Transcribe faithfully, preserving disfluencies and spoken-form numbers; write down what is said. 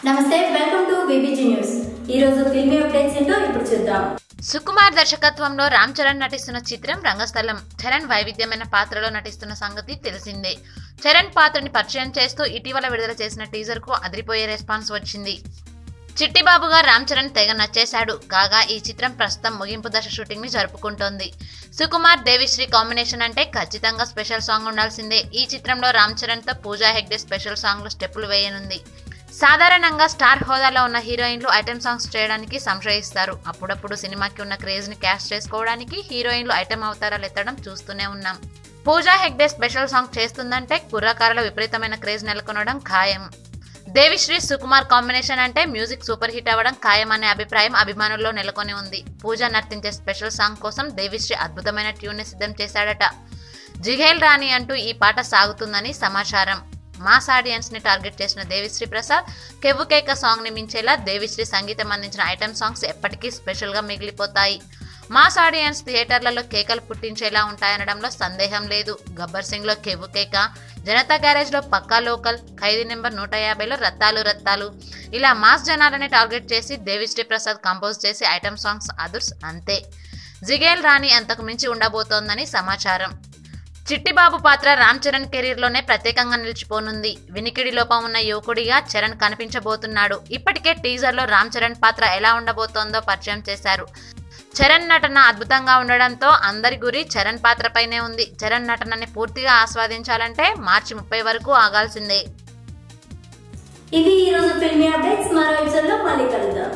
నమస్తే, welcome to BBG news. ఈ రోజు ఫిల్మీ అప్డేట్స్ ఏంటో ఇప్పుడు చూద్దాం. సుకుమార్ దర్శకత్వంలో రామ్ చరణ్ నటిస్తున్న చిత్రం రంగస్థలం. చరణ్ వైవిధ్యమైన పాత్రలో నటిస్తున్న సంగతి తెలిసిందే. చరణ్ పాత్రని పరిచయం చేస్తూ ఇటీవల విడుదల చేసిన టీజర్ కు అదిరిపోయే రెస్పాన్స్ వచ్చింది. చిట్టిబాబుగా రామ్ చరణ్ తెగ నచ్చేశాడు. కాగా ఈ చిత్రం ప్రస్తుతం ముగింపు దశ షూటింగ్ ని జరుపుకుంటోంది. సుకుమార్ దేవిశ్రీ కాంబినేషన్ అంటే ఖచ్చితంగా స్పెషల్ సాంగ్ ఉండాల్సిందే. ఈ చిత్రంలో రామ్ చరణ్ తో పూజా హెగ్డే స్పెషల్ సాంగ్ లో స్టెప్పులు వేయనుంది. సాధారణంగా స్టార్ హోదాలో ఉన్న హీరోయిన్లు ఐటెం సాంగ్స్ చేయడానికి సంశయిస్తారు. అప్పుడప్పుడు సినిమాకి ఉన్న క్రేజ్ ని క్యాష్ చేసుకోవడానికి హీరోయిన్లు ఐటెం అవతారాలు ఎత్తడం చూస్తూనే ఉన్నాం. పూజా హెగ్డే స్పెషల్ సాంగ్ చేస్తుందంటే కుర్రకారుల విపరీతమైన క్రేజ్ నెలకొనడం ఖాయం. దేవిశ్రీ సుకుమార్ కాంబినేషన్ అంటే మ్యూజిక్ సూపర్ హిట్ అవ్వడం ఖాయం అనే అభిప్రాయం అభిమానుల్లో నెలకొని ఉంది. పూజ నర్తించే స్పెషల్ సాంగ్ కోసం దేవిశ్రీ అద్భుతమైన ట్యూన్ ని సిద్ధం చేశాడట. జిఘేల్ రాణి అంటూ ఈ పాట సాగుతుందని సమాచారం. మాస్ ఆడియన్స్ ని టార్గెట్ చేసిన దేవిశ్రీ ప్రసాద్ కెవ్వుకేక సాంగ్ ని మించేలా దేవిశ్రీ సంగీతం అందించిన ఐటెం సాంగ్స్ ఎప్పటికీ స్పెషల్ గా మిగిలిపోతాయి. మాస్ ఆడియన్స్ థియేటర్లలో కేకలు పుట్టించేలా ఉంటాయనడంలో సందేహం లేదు. గబ్బర్ సింగ్ లో కెవ్వుకేక, జనతా గ్యారేజ్ లో పక్కా లోకల్, ఖైదీ నెంబర్ నూట యాభైలో రత్తాలు రత్తాలు, ఇలా మాస్ జనాలని టార్గెట్ చేసి దేవిశ్రీ ప్రసాద్ కంపోజ్ చేసి ఐటెం సాంగ్స్ అదుర్స్ అంతే. జిగేల్ రాణి అంతకు మించి ఉండబోతోందని సమాచారం. చిట్టిబాబు పాత్ర రామ్ చరణ్ కెరీర్ లోనే ప్రత్యేకంగా నిలిచిపోనుంది. వినికిడి లోపం ఉన్న యువకుడిగా చరణ్ కనిపించబోతున్నాడు. ఇప్పటికే టీజర్ లో రామ్ చరణ్ పాత్ర ఎలా ఉండబోతోందో పరిచయం చేశారు. చరణ్ నటన అద్భుతంగా ఉండడంతో అందరి గురి చరణ్ పాత్రపైనే ఉంది. చరణ్ నటనని పూర్తిగా ఆస్వాదించాలంటే మార్చి ముప్పై వరకు ఆగాల్సిందే. ఇవి ఈ రోజు ఫిల్మీ అప్డేట్స్. మరో ఎపిసోడ్ లో మళ్ళీ కలుద్దాం.